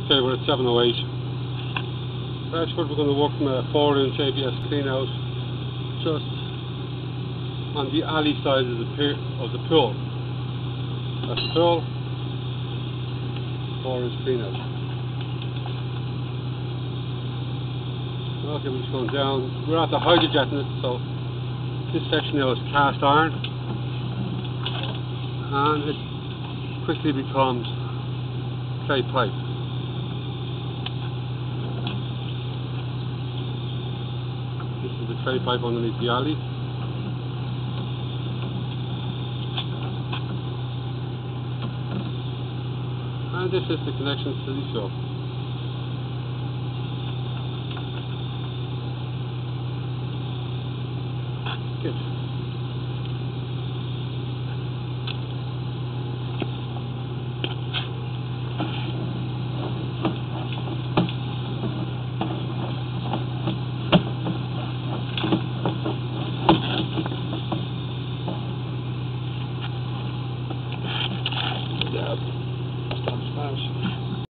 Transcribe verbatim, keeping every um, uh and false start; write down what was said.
Okay, we're at seven oh eight. Ashford, we're going to work from a four inch A B S clean out just on the alley side of the, pier, of the pool. That's the pool, four inch clean out. Okay, we're just going down. We're at the hydrojetting it, so this section now is cast iron, and it quickly becomes clay pipe. This is the clay pipe underneath the alley. And this is the connection to the show. Good.